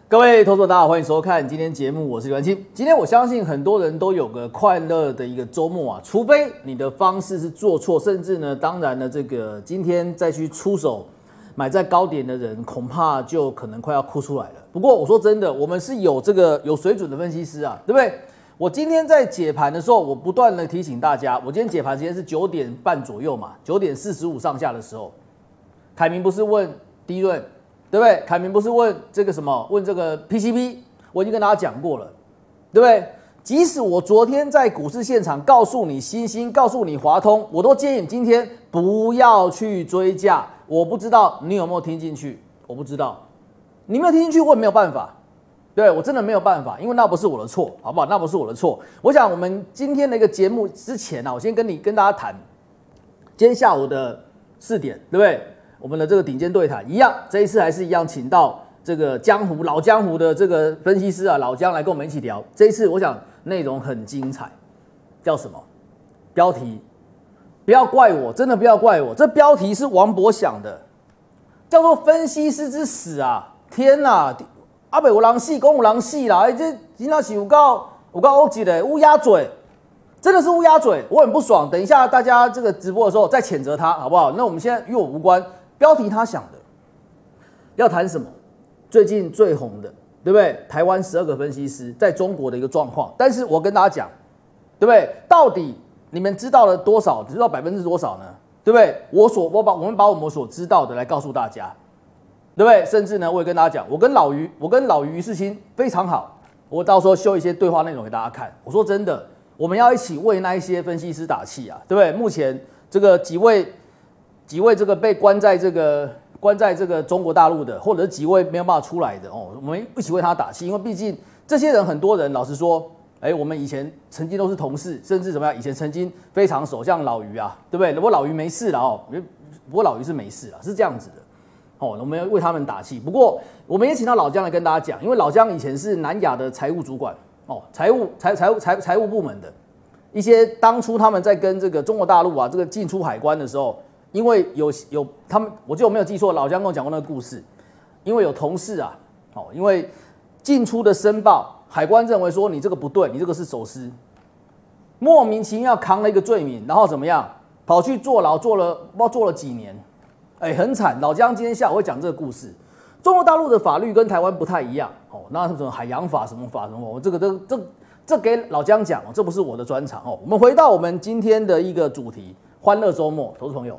各位投资者大家好，欢迎收看今天节目，我是刘文清。今天我相信很多人都有个快乐的一个周末啊，除非你的方式是做错，甚至呢，当然呢，这个今天再去出手买在高点的人，恐怕就可能快要哭出来了。不过我说真的，我们是有这个有水准的分析师啊，对不对？我今天在解盘的时候，我不断的提醒大家，我今天解盘时间是9点半左右嘛，9点45上下的时候，凯明不是问第一轮。对不对？凯明不是问这个什么？问这个 PCB， 我已经跟大家讲过了，对不对？即使我昨天在股市现场告诉你新兴，告诉你华通，我都建议你今天不要去追价。我不知道你有没有听进去，我不知道，你没有听进去，我也没有办法，对我真的没有办法，因为那不是我的错，好不好？那不是我的错。我想我们今天的一个节目之前啊，我先跟大家谈，今天下午的4点，对不对？我们的这个顶尖对谈一样，这一次还是一样，请到这个老江湖的这个分析师啊，老江来跟我们一起聊。这一次我想内容很精彩，叫什么？标题不要怪我，真的不要怪我，这标题是王博想的，叫做分析师之死啊！天哪，阿北有人死，公有人死啦！这真的是有够恶极的乌鸦嘴。真的是乌鸦嘴，我很不爽。等一下大家这个直播的时候再谴责他，好不好？那我们现在与我无关。标题他想的，要谈什么？最近最红的，对不对？台湾12个分析师在中国的一个状况。但是我跟大家讲，对不对？到底你们知道了多少？知道%多少呢？对不对？我们把我们所知道的来告诉大家，对不对？甚至呢，我也跟大家讲，我跟老于于世清非常好，我到时候秀一些对话内容给大家看。我说真的。我们要一起为那一些分析师打气啊，对不对？目前这个几位这个被关在这个中国大陆的，或者是几位没有办法出来的哦，我们一起为他打气，因为毕竟这些人很多人，老实说，我们以前曾经都是同事，甚至怎么样，以前曾经非常熟，像老于啊，对不对？不过老于没事了哦，不过老于是没事了，是这样子的哦，我们要为他们打气。不过我们也请到老姜来跟大家讲，因为老姜以前是南亚的财务主管。哦，财务部门的一些当初他们在跟这个中国大陆啊这个进出海关的时候，因为有他们，我记得我没有记错，老姜跟我讲过那个故事，因为有同事啊，因为进出的申报，海关认为说你这个不对，你这个是走私，莫名其妙扛了一个罪名，然后怎么样，跑去坐牢，不知道坐了几年，很惨。老姜今天下午会讲这个故事。中国大陆的法律跟台湾不太一样哦，那什么海洋法什么法什么，这给老姜讲哦，这不是我的专长哦。我们回到我们今天的一个主题，欢乐周末，投资朋友，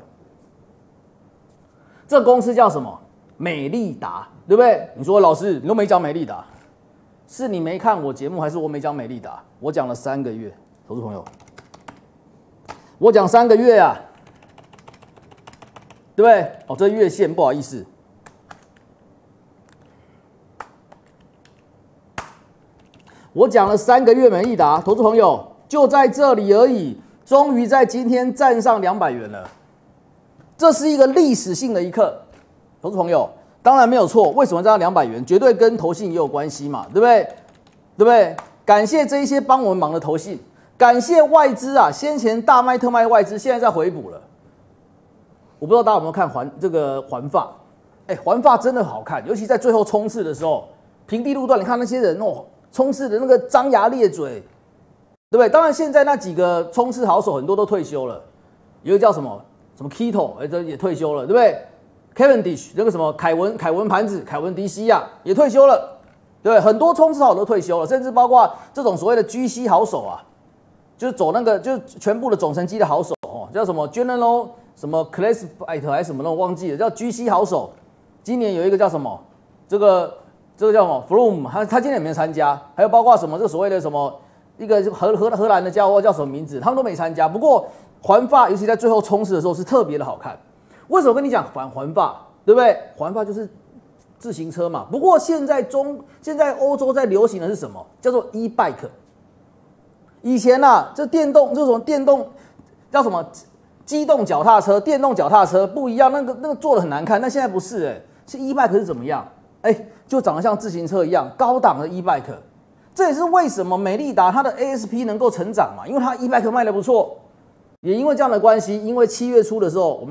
这公司叫什么？美利达，对不对？你说老师，你都没讲美利达，是你没看我节目，还是我没讲美利达？我讲了3个月，投资朋友，我讲3个月啊，对不对？哦，这月线不好意思。我讲了3个月美利达，投资朋友就在这里而已，终于在今天站上200元了，这是一个历史性的一刻，投资朋友当然没有错。为什么站上200元？绝对跟投信也有关系嘛，对不对？对不对？感谢这一些帮我们忙的投信，感谢外资啊，先前大卖特卖外资，现在在回补了。我不知道大家有没有看环发，环发真的好看，尤其在最后冲刺的时候，平地路段，你看那些人哦。冲刺的那个张牙咧嘴，对不对？当然，现在那几个冲刺好手很多都退休了，有一个叫什么 Keto， 这也退休了，对不对 ？Cavendish 那个什么凯文盘子、凯文迪西亚也退休了，对不对？很多冲刺好都退休了，甚至包括这种所谓的 GC 好手啊，就是走那个就是全部的总成绩的好手哦，叫什么 General 什么 Classified 还是什么那种忘记了，叫 GC 好手。今年有一个叫什么这个叫什么 Froome， 他今年也没参加，还有包括什么这所谓的什么一个荷兰的家伙叫什么名字，他们都没参加。不过环发尤其在最后冲刺的时候是特别的好看。为什么跟你讲环发，对不对？环发就是自行车嘛。不过现在欧洲在流行的是什么？叫做 e-bike。以前啊，这种电动叫什么机动脚踏车、电动脚踏车不一样，那个做的很难看。但现在不是是 e-bike 是怎么样？就长得像自行车一样高档的 e-bike， 这也是为什么美利达它的 ASP 能够成长嘛，因为它 e-bike 卖得不错，也因为这样的关系，因为7月初的时候我们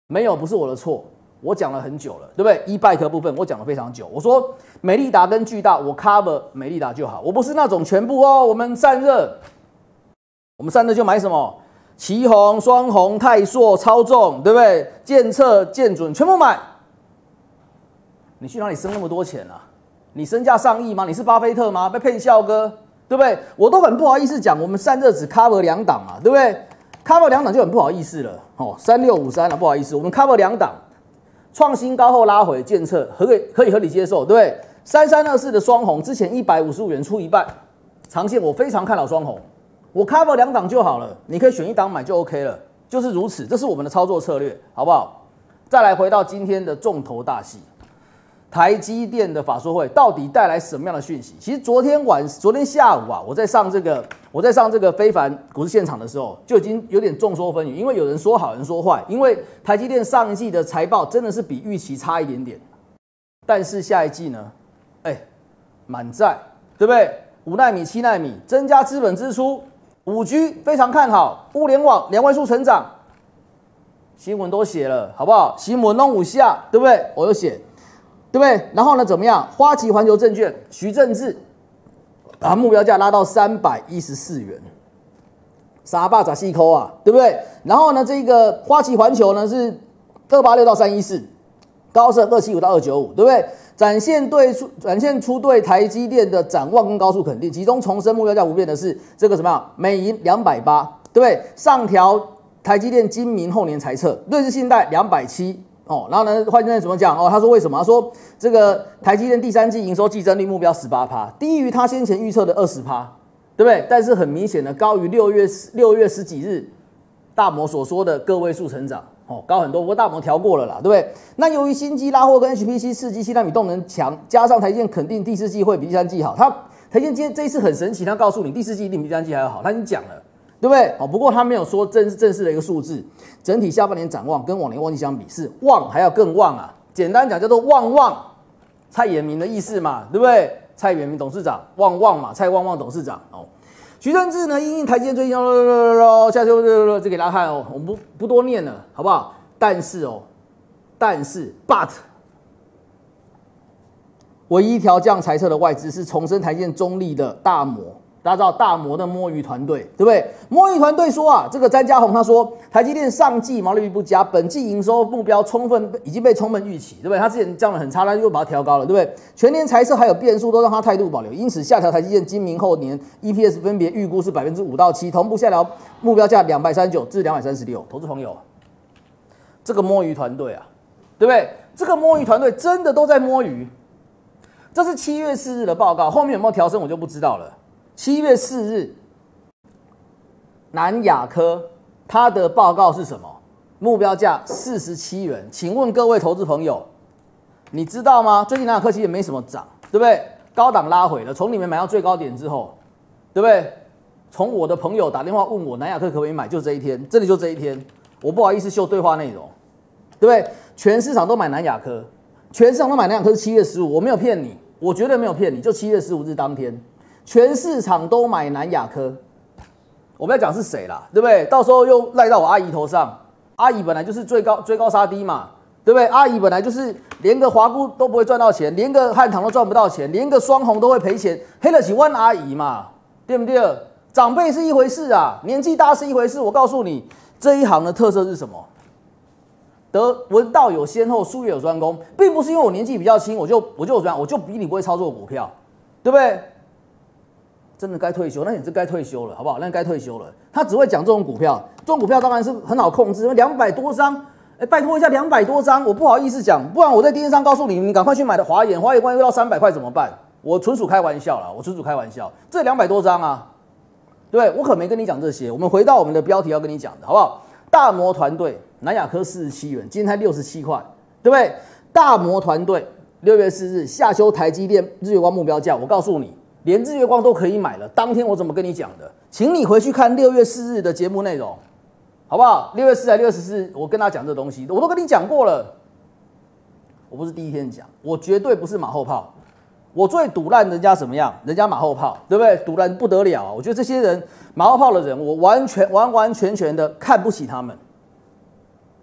没有，不是我的错，我讲了很久了，对不对？e-bike 部分我讲了非常久，我说美利达跟巨大，我 cover 美利达就好，我不是那种全部哦，我们散热就买什么旗宏、双宏、泰硕、超重，对不对？建策、建准全部买。你去哪里生那么多钱啊？你身价上亿吗？你是巴菲特吗？被骗笑哥，对不对？我都很不好意思讲，我们散热只 cover 2档嘛，对不对 ？cover 2档就很不好意思了哦，3653了，不好意思，我们 cover 2档，创新高后拉回，建策可以合理接受，对不对？3324的双红之前155元出一半，长线我非常看好双红，我 cover 2档就好了，你可以选1档买就 OK 了，就是如此，这是我们的操作策略，好不好？再来回到今天的重头大戏。台积电的法说会到底带来什么样的讯息？其实昨天下午啊，我在上这个非凡股市现场的时候，就已经有点众说纷纭，因为有人说好，有人说坏。因为台积电上一季的财报真的是比预期差一点点，但是下一季呢，满载，对不对？5奈米、7奈米增加资本支出，5G 非常看好，物联网2位数成长，新闻都写了，好不好？新闻弄5下，对不对？我有写。对不对？然后呢，怎么样？花旗环球证券徐正志把目标价拉到314元，傻霸咋细抠啊？对不对？然后呢，这个花旗环球呢是286到314，高盛275到295，对不对？展现出对台积电的展望跟高速肯定，其中重申目标价不变的是这个什么样？美银280，对不对？上调台积电今明后年财测，瑞士信贷270。然后呢，换成怎么讲？他说为什么？他说这个台积电第3季营收季增率目标18%，低于他先前预测的20%，对不对？但是很明显的高于6月10几日大摩所说的个位数成长，高很多。不过大摩调过了啦，对不对？那由于新机拉货跟 HPC 4G 7奈米动能强，加上台积电肯定第4季会比第3季好，台积电这一次很神奇，他告诉你第4季一定比第3季还要好，他已经讲了。对不对？不过他没有说正式的一个数字，整体下半年展望跟往年旺季相比是旺还要更旺啊。简单讲叫做旺，蔡衍明的意思嘛，对不对？蔡衍明董事长旺嘛，蔡旺董事长徐正志呢，因台积电最近下就这给大家看我们不多念了，好不好？但是 but 唯一调降财测的外资是重申台积电中立的大摩。大家知道大摩的摸鱼团队，对不对？摸鱼团队说啊，这个詹家宏他说，台积电上季毛利率不佳，本季营收目标已经被充分预期，对不对？他之前降得很差，他又把它调高了，对不对？全年财测还有变数，都让他态度保留，因此下调台积电今明后年 EPS 分别预估是5%到7%，同步下调目标价239至236。投资朋友，这个摸鱼团队啊，对不对？这个摸鱼团队真的都在摸鱼。这是7月4日的报告，后面有没有调升我就不知道了。7月4日，南亚科它的报告是什么？目标价47元。请问各位投资朋友，你知道吗？最近南亚科其实也没什么涨，对不对？高档拉回了，从你们买到最高点之后，对不对？从我的朋友打电话问我南亚科可不可以买，就这一天，真的就这一天，我不好意思秀对话内容，对不对？全市场都买南亚科，全市场都买南亚科是7月15，我没有骗你，我绝对没有骗你，就7月15日当天。全市场都买南亚科，我不要讲是谁啦，对不对？到时候又赖到我阿姨头上，阿姨本来就是追高杀低嘛，对不对？阿姨本来就是连个华固都不会赚到钱，连个汉唐都赚不到钱，连个双红都会赔钱，黑得起万阿姨嘛，对不对？长辈是一回事啊，年纪大是一回事。我告诉你，这一行的特色是什么？得闻道有先后，术业有专攻，并不是因为我年纪比较轻，我就怎样，我就比你不会操作股票，对不对？真的该退休，那你是该退休了，好不好？那该退休了。他只会讲这种股票，这种股票当然是很好控制，因为200多张，拜托一下200多张，我不好意思讲，不然我在电视上告诉你，你赶快去买的华研万一又到300块怎么办？我纯属开玩笑啦，这200多张啊，对不对？我可没跟你讲这些。我们回到我们的标题要跟你讲的，好不好？大摩团队南亚科47元，今天才67块，对不对？大摩团队6月4日下修台积电日月光目标价，我告诉你。连日月光都可以买了，当天我怎么跟你讲的？请你回去看6月4日的节目内容，好不好？6月4还6月14，我跟他讲这东西，我都跟你讲过了。我不是第一天讲，我绝对不是马后炮。我最赌烂人家怎么样？人家马后炮，对不对？赌烂不得了啊！我觉得这些人马后炮的人，我完全的看不起他们。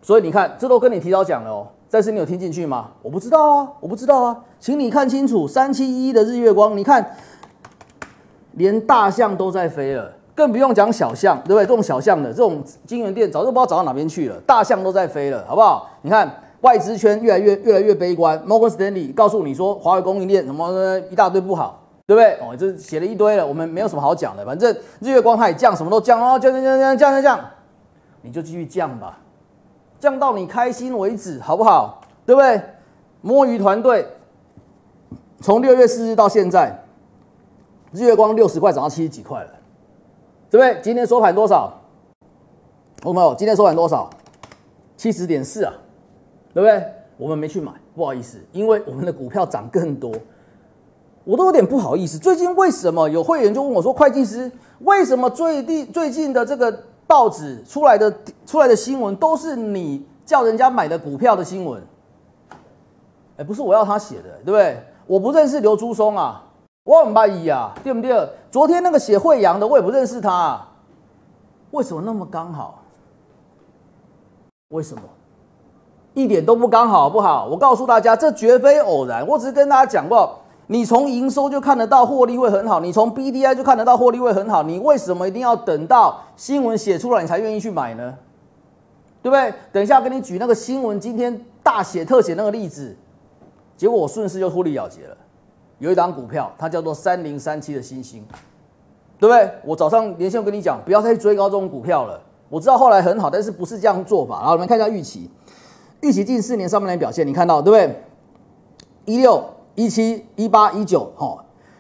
所以你看，这都跟你提早讲了哦。再次你有听进去吗？我不知道啊，我不知道啊，请你看清楚3711的日月光，你看连大象都在飞了。更不用讲小象，对不对？这种小象的这种晶圆店早就不知道走到哪边去了，大象都在飞了，好不好？你看外资圈越来越悲观 ，Morgan Stanley 告诉你说华为供应链什么一大堆不好，对不对？哦，这写了一堆了，我们没有什么好讲的，反正日月光它也降，什么都降哦，降，你就继续降吧，降到你开心为止，好不好？对不对？摸鱼团队从6月4日到现在，日月光60块涨到70几块了。对不对？今天收盘多少？我朋友，今天收盘多少？70.4啊，对不对？我们没去买，不好意思，因为我们的股票涨更多，我都有点不好意思。最近为什么有会员就问我说，会计师，为什么最近的这个报纸出来的新闻都是你叫人家买的股票的新闻？哎，不是我要他写的，对不对？我不认识刘朱松啊。我很怀疑啊，对不对？昨天那个写惠阳的，我也不认识他啊，为什么那么刚好？为什么？一点都不刚好，好不好？我告诉大家，这绝非偶然。我只是跟大家讲过，你从营收就看得到获利会很好，你从 BDI 就看得到获利会很好，你为什么一定要等到新闻写出来你才愿意去买呢？对不对？等一下跟你举那个新闻今天大写特写那个例子，结果我顺势就获利了结了。有一档股票，它叫做3037的新兴，对不对？我早上连线跟你讲，不要再去追高这种股票了。我知道后来很好，但是不是这样做法。然后我们看一下预期近4年上半年表现，你看到对不对？16、17、18、19，哈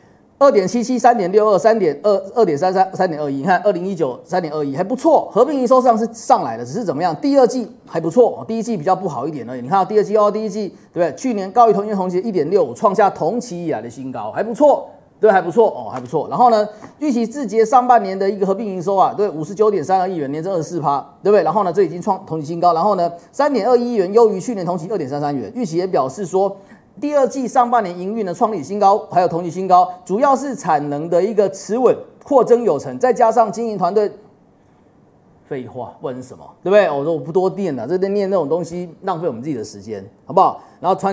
，2.77、3.62、2.33、3.21，你看2019 3.21还不错，合并营收上是上来了，只是怎么样？第二季还不错，第一季比较不好一点而已。你看到第二季第一季对不对？去年高于同期 1.65， 创下同期以来的新高，还不错，对，还不错哦，还不错。然后呢，预期至节上半年的一个合并营收啊，对，59.32亿元，年增24%，对不对？然后呢，这已经创同期新高。然后呢，3.21亿元优于去年同期2.33元，预期也表示说。第二季上半年营运的创历史新高，还有同期新高，主要是产能的一个持稳、扩增有成，再加上经营团队，废话，不然是什么？对不对？我说我不多念了，这边念那种东西浪费我们自己的时间，好不好？然后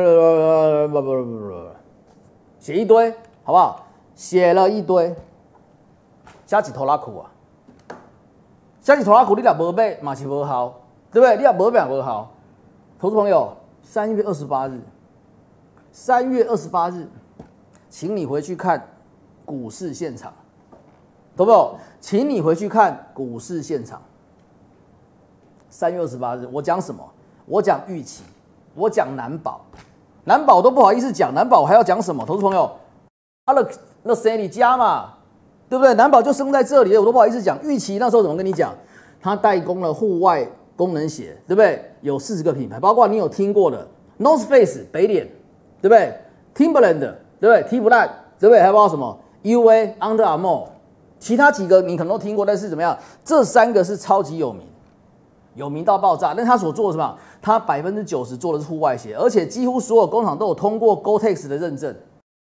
写一堆，好不好？写了一堆，写一拖拉苦啊！写一拖拉苦，你若无买嘛是无效，对不对？你若无买也无效。投资朋友，3月28日。3月28日，请你回去看股市现场，懂不懂？请你回去看股市现场。3月28日，我讲什么？我讲预期，我讲难保，难保都不好意思讲，难保我还要讲什么？投资朋友，那谁你家嘛，对不对？难保就生在这里，我都不好意思讲。预期那时候怎么跟你讲？他代工了户外功能鞋，对不对？有40个品牌，包括你有听过的 North Face 北脸。对不对 ？Timberland， 对不对 ？Timberland， 对不对？还包括什么 UA、Under Armour， 其他几个你可能都听过，但是怎么样？这3个是超级有名，有名到爆炸。但他所做的什么？他90%做的是户外鞋，而且几乎所有工厂都有通过 Gore-Tex 的认证。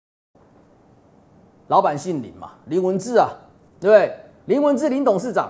老板姓林嘛，林文志啊，对不对？林文志林董事长。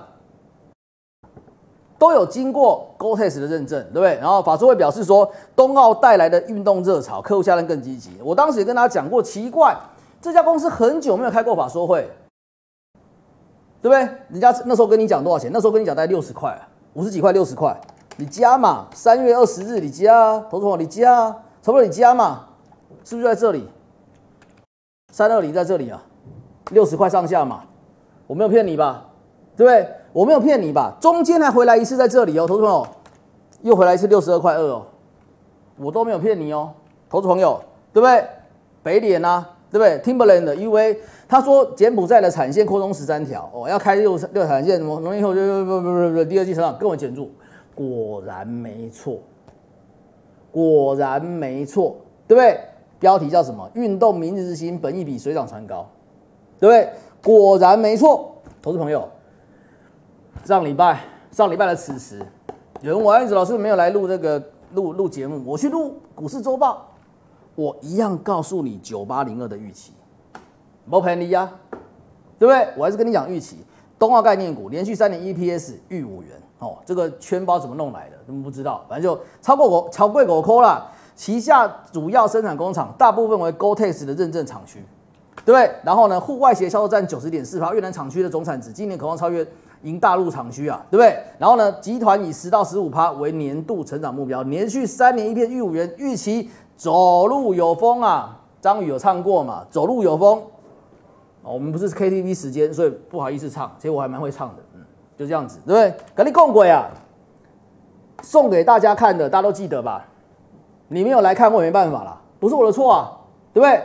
都有经过 Gore-Tex 的认证，对不对？然后法说会表示说，冬奥带来的运动热潮，客户下单更积极。我当时也跟大家讲过，奇怪，这家公司很久没有开过法说会，对不对？人家那时候跟你讲多少钱？那时候跟你讲大概60块，50几块，60块，你加嘛？3月20日你加啊，投资朋友你加啊，差不多你加嘛，是不是在这里？320在这里啊，60块上下嘛，我没有骗你吧？对不对？我没有骗你吧？中间还回来一次在这里哦，投资朋友，又回来一次62块2哦，我都没有骗你哦，投资朋友，对不对？北脸啊，对不对 ？Timberland 的 UA， 他说柬埔寨的产线扩充13条哦，要开6条产线，农业后就第二季成长更为显著，果然没错，果然没错，对不对？标题叫什么？运动明日之星，本益比水涨船高，对不对？果然没错，投资朋友。上礼拜的此时，有人我安子老师没有来录这个录节目，我去录股市周报，我一样告诉你9802的预期，没便宜啊，对不对？我还是跟你讲预期， 冬奥概念股连续3年 EPS 逾5元哦，这个圈包怎么弄来的？我们不知道，反正就超过狗抠啦。旗下主要生产工厂大部分为 Gore-Tex 的认证厂区，对不对？然后呢，户外鞋销售占90.4%，越南厂区的总产值今年渴望超越赢大陆厂区啊，对不对？然后呢，集团以10到15%为年度成长目标，连续3年EPS逾5元，预期走路有风啊。张宇有唱过嘛？走路有风。我们不是 KTV 时间，所以不好意思唱，其实我还蛮会唱的，就这样子，对不对？跟你共轨啊，送给大家看的，大家都记得吧？你没有来看，我也没办法啦，不是我的错啊，对不对？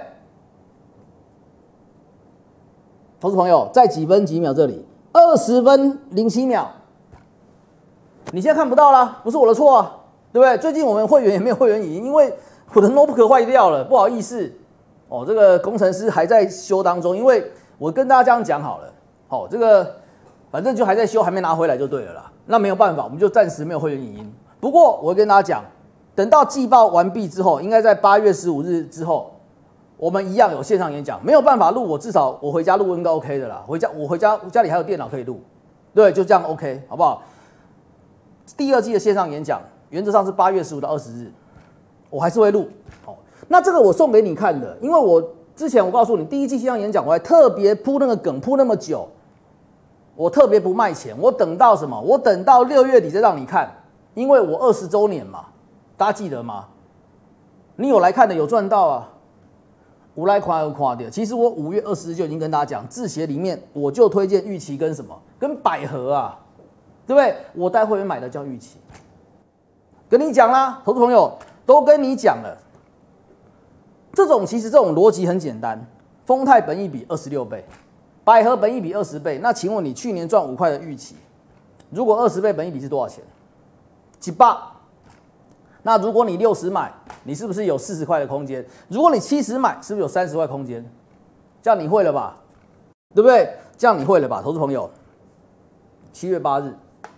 投资朋友，在几分几秒这里，20分07秒，你现在看不到啦，不是我的错啊，对不对？最近我们会员也没有会员影音，因为我的 notebook 坏掉了，不好意思。哦，这个工程师还在修当中，因为我跟大家这样讲好了，哦，这个反正就还在修，还没拿回来就对了啦。那没有办法，我们就暂时没有会员影音。不过我会跟大家讲，等到季报完毕之后，应该在8月15日之后，我们一样有线上演讲。没有办法录，我至少我回家录应该 OK 的啦。我回家里还有电脑可以录，对，就这样 OK， 好不好？第2季的线上演讲，原则上是8月15到20日，我还是会录。那这个我送给你看的，因为我之前我告诉你，第1季线上演讲我还特别铺那个梗铺那么久，我特别不卖钱，我等到什么？我等到6月底再让你看，因为我20周年嘛，大家记得吗？你有来看的有赚到啊，无来夸有夸的。其实我5月20日就已经跟大家讲，字协里面我就推荐预期跟什么？跟百合啊，对不对？我带会员买的叫预期，跟你讲啦，投资朋友都跟你讲了。其实这种逻辑很简单，丰泰本益比26倍，百合本益比20倍，那请问你去年赚5块的预期，如果20倍本益比是多少钱？700。那如果你60买，你是不是有40块的空间？如果你70买，是不是有30块空间？这样你会了吧？对不对？这样你会了吧，投资朋友？7月8日。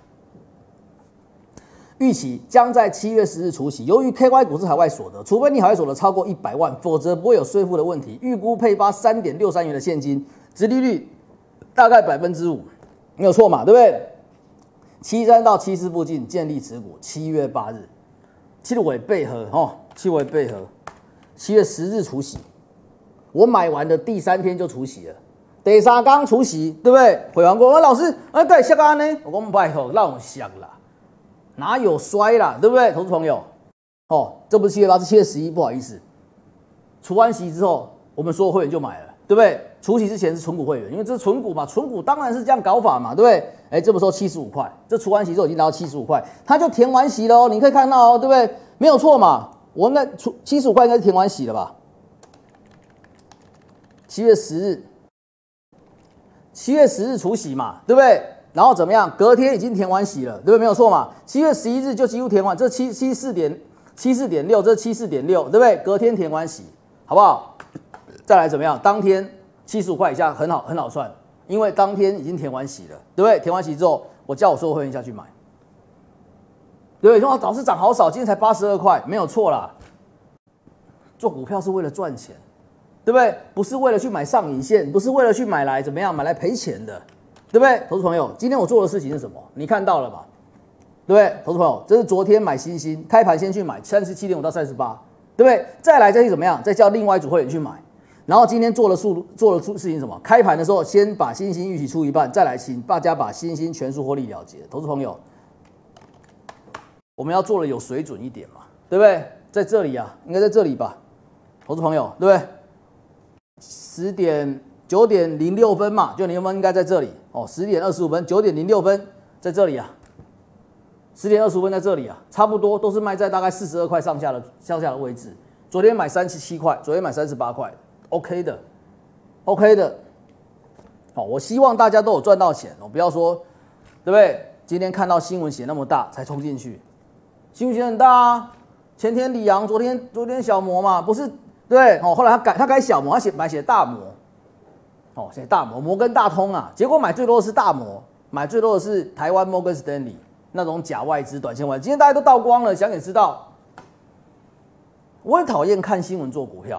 预期将在7月10日除息。由于 KY 股是海外所得，除非你海外所得超过100万，否则不会有税负的问题。预估配发3.63元的现金，殖利率大概5%，没有错嘛，对不对？73到74附近建立持股。7月8日，7尾配合哦，7尾配合，7月10日除息。我买完的第3天就除息了，第3天除息，对不对？回完过，老师，对，下个安呢？我讲拜托，让我想啦。哪有衰啦，对不对，投资朋友？哦，这不是7月8，是7月11，不好意思。除完息之后，我们所有会员就买了，对不对？除息之前是纯股会员，因为这是纯股嘛，纯股当然是这样搞法嘛，对不对？哎，这不说75块，这除完息之后已经达到75块，它就填完息了哦，你可以看到哦，对不对？没有错嘛，我应该75块应该是填完息了吧？7月10日，7月10日除息嘛，对不对？然后怎么样？隔天已经填完息了，对不对？没有错嘛。7月11日就几乎填完，这74.6，这74.6，对不对？隔天填完息，好不好？再来怎么样？当天75块以下很好算，因为当天已经填完息了，对不对？填完息之后，我叫我所有会员下去买，对不对？说老师涨好少，今天才82块，没有错啦。做股票是为了赚钱，对不对？不是为了去买上影线，不是为了去买来怎么样，买来赔钱的。对不对，投资朋友？今天我做的事情是什么？你看到了吧？对不对，投资朋友？这是昨天买新兴，开盘先去买37.5到38，对不对？再去怎么样？再叫另外一组会员去买。然后今天做的事情是什么？开盘的时候先把新兴预期出一半，再来请大家把新兴全数获利了结。投资朋友，我们要做的有水准一点嘛，对不对？在这里啊，应该在这里吧，投资朋友，对不对？9点06分嘛，9点06分应该在这里哦。10点25分，9点06分在这里啊。10点25分在这里啊，差不多都是卖在大概42块上下的位置。昨天买37块，昨天买38块 ，OK 的，OK 的。好，我希望大家都有赚到钱哦，不要说，对不对？今天看到新闻写那么大才冲进去，新闻写很大啊。前天里昂，昨天小摩嘛，不是对哦。后来他改小摩，他写大摩。哦，写大摩，摩根大通啊，结果买最多的是大摩，买最多的是台湾摩根士丹利那种假外资、短线外资。今天大家都倒光了，想也知道，我很讨厌看新闻做股票，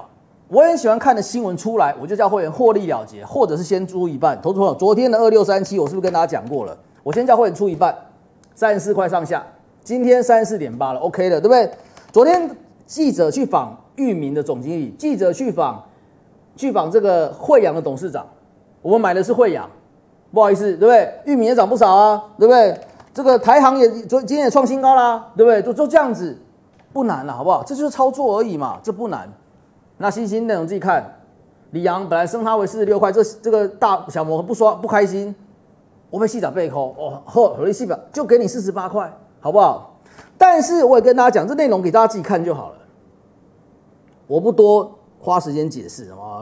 我很喜欢看的新闻出来，我就叫会员获利了结，或者是先出一半。投资朋友，昨天的2637我是不是跟大家讲过了？我先叫会员出一半，34块上下。今天34.8了 ，OK 的，对不对？昨天记者去访裕民的总经理，记者去访这个惠阳的董事长，我们买的是惠阳，不好意思，对不对？裕民也涨不少啊，对不对？这个台航也今天也创新高啦，对不对？就这样子，不难了，好不好？这就是操作而已嘛，这不难。那新兴内容自己看，李阳本来升它为46块，这个大小摩不开心，我被细长背扣哦，合理细表就给你48块，好不好？但是我也跟大家讲，这内容给大家自己看就好了，我不多花时间解释啊，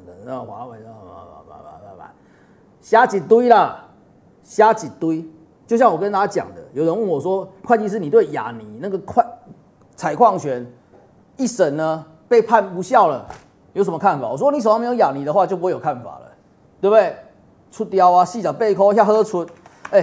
瞎几堆啦，瞎几堆。就像我跟大家讲的，有人问我说，会计师，你对亚泥那个采矿权一审呢？被判无效了，有什么看法？我说你手上没有亚泥的话，就不会有看法了，对不对？出雕啊，细脚背扣要喝出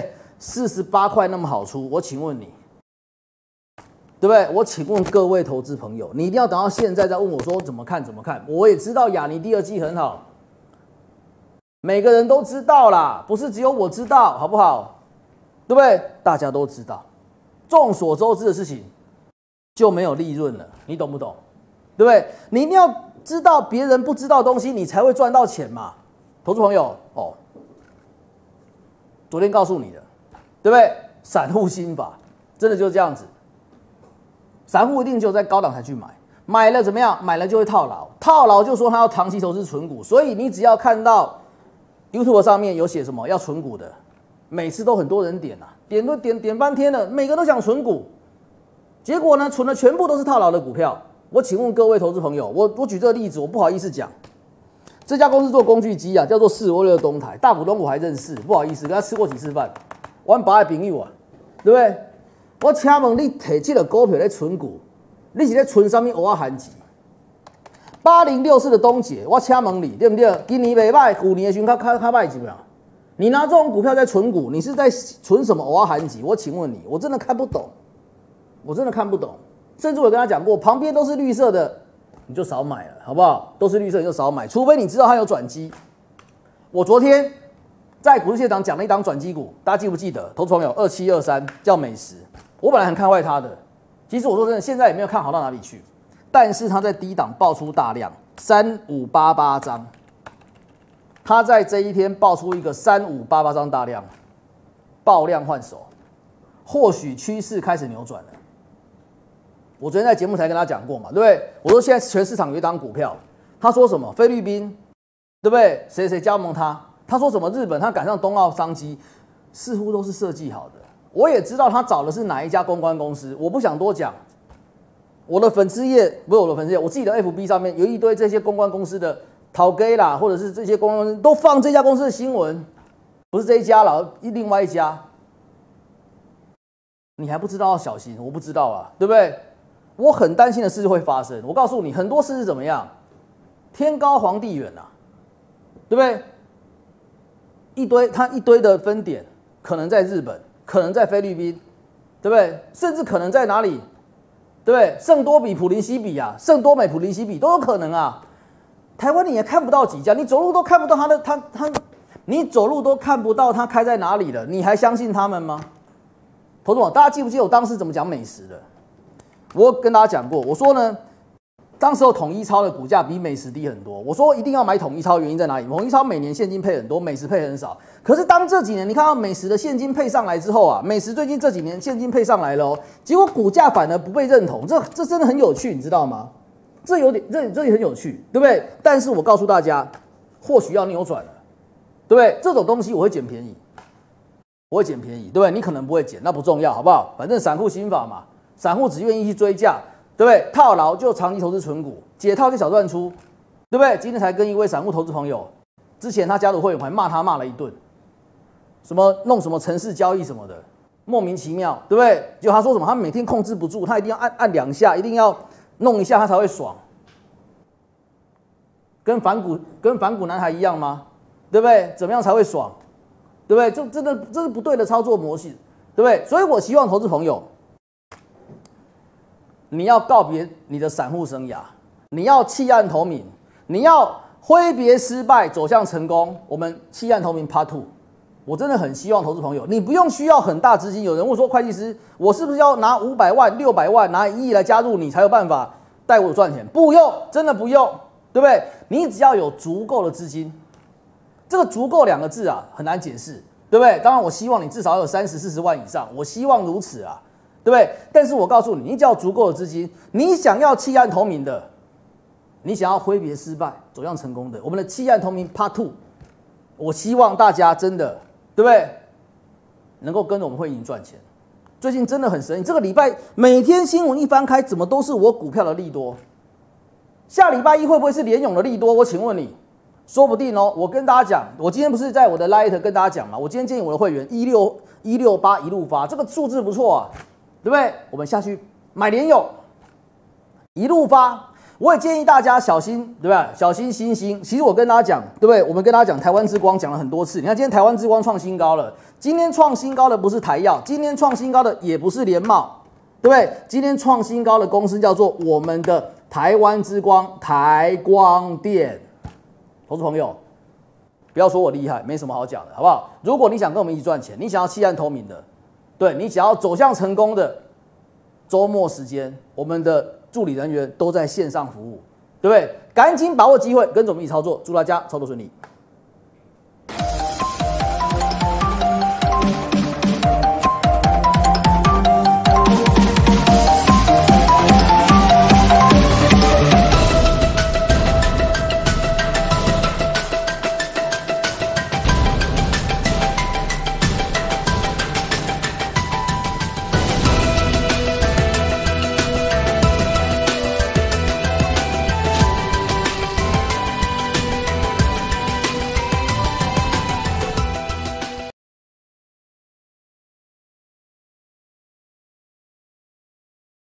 ，48块那么好出，我请问你，对不对？我请问各位投资朋友，你一定要等到现在再问我说怎么看？我也知道亚泥第二季很好，每个人都知道啦，不是只有我知道，好不好？对不对？大家都知道，众所周知的事情就没有利润了，你懂不懂？对不对？你一定要知道别人不知道的东西，你才会赚到钱嘛。投资朋友哦，昨天告诉你的，对不对？散户心法真的就是这样子，散户一定只有在高档才去买，买了怎么样？买了就会套牢，套牢就说他要长期投资存股，所以你只要看到 YouTube 上面有写什么要存股的，每次都很多人点啊，点半天了，每个都想存股，结果呢，存的全部都是套牢的股票。我请问各位投资朋友，我举这个例子，我不好意思讲，这家公司做工具机啊，叫做456东台，大股东我还认识，不好意思，跟他吃过几次饭，我爸的朋友啊，对不对？我请问你摕这个股票在存股，你是在存什么蚵仔含钱？8064的东杰，我请问你，对不对？今年袂歹，去年的时候较歹一点。你拿这种股票在存股，你是在存什么蚵仔含钱？我请问你，我真的看不懂，我真的看不懂。甚至我跟他讲过，旁边都是绿色的，你就少买了，好不好？都是绿色你就少买，除非你知道它有转机。我昨天在股市现场讲了一档转机股，大家记不记得？投资朋友2723叫美食，我本来很看坏它的，其实我说真的，现在也没有看好到哪里去。但是它在低档爆出大量，3588张，它在这一天爆出一个3588张大量，爆量换手，或许趋势开始扭转了。我昨天在节目才跟他讲过嘛，对不对？我说现在全市场有一档股票，他说什么菲律宾，对不对？谁加盟他？他说什么日本，他赶上冬奥商机，似乎都是设计好的。我也知道他找的是哪一家公关公司，我不想多讲。我的粉丝页不是我的粉丝页，我自己的 FB 上面有一堆这些公关公司的淘 gay 啦，或者是这些公关公司都放这家公司的新闻，不是这一家了，另外一家，你还不知道要小心，我不知道啊，对不对？我很担心的事会发生。我告诉你，很多事是怎么样？天高皇帝远啊，对不对？一堆的分点，可能在日本，可能在菲律宾，对不对？甚至可能在哪里？对不对？圣多比、普林西比啊，圣多美、普林西比都有可能啊。台湾你也看不到几家，你走路都看不到你走路都看不到它开在哪里了，你还相信他们吗？投资者，大家记不记得我当时怎么讲美食的？我跟大家讲过，我说呢，当时候统一超的股价比美食低很多。我说一定要买统一超，原因在哪里？统一超每年现金配很多，美食配很少。可是当这几年你看到美食的现金配上来之后啊，美食最近这几年现金配上来了哦，结果股价反而不被认同，这真的很有趣，你知道吗？这也很有趣，对不对？但是我告诉大家，或许要扭转了，对不对？这种东西我会捡便宜，对不对？你可能不会捡，那不重要，好不好？反正散户心法嘛。散户只愿意去追价，对不对？套牢就长期投资存股，解套就小赚出，对不对？今天才跟一位散户投资朋友，之前他加入会员，我还骂了一顿，什么弄什么程式交易什么的，莫名其妙，对不对？就他说什么，他每天控制不住，他一定要按2下，一定要弄一下他才会爽，跟反骨男孩一样吗？对不对？怎么样才会爽？对不对？这是不对的操作模式，对不对？所以我希望投资朋友，你要告别你的散户生涯，你要弃暗投明， 你要挥别失败，走向成功。我们弃暗投明 Part 2，我真的很希望投资朋友，你不用需要很大资金。有人问说，会计师，我是不是要拿500万、600万、拿1亿来加入你才有办法带我赚钱？不用，真的不用，对不对？你只要有足够的资金，这个"足够"2个字啊，很难解释，对不对？当然，我希望你至少要有30、40万以上，我希望如此啊，对不对？但是我告诉你，你只要有足够的资金，你想要弃暗投明的。你想要挥别失败，走向成功的，我们的弃暗投明 Part 2，我希望大家真的，对不对？能够跟着我们会赢赚钱。最近真的很神奇，这个礼拜每天新闻一翻开，怎么都是我股票的利多。下礼拜一会不会是联咏的利多？我请问你，说不定哦。我跟大家讲，我今天不是在我的 Light 跟大家讲嘛？我今天建议我的会员168一路发，这个数字不错啊，对不对？我们下去买联咏，一路发。我也建议大家小心，对不对？小心星星。其实我跟大家讲，对不对？我们跟大家讲台湾之光讲了很多次。你看今天台湾之光创新高了，今天创新高的不是台药，今天创新高的也不是联茂，对不对？今天创新高的公司叫做我们的台湾之光台光电。投资朋友，不要说我厉害，没什么好讲的，好不好？如果你想跟我们一起赚钱，你想要弃暗投明的，对你想要走向成功的，周末时间我们的助理人员都在线上服务，对不对？赶紧把握机会，跟着我们一起操作，祝大家操作顺利。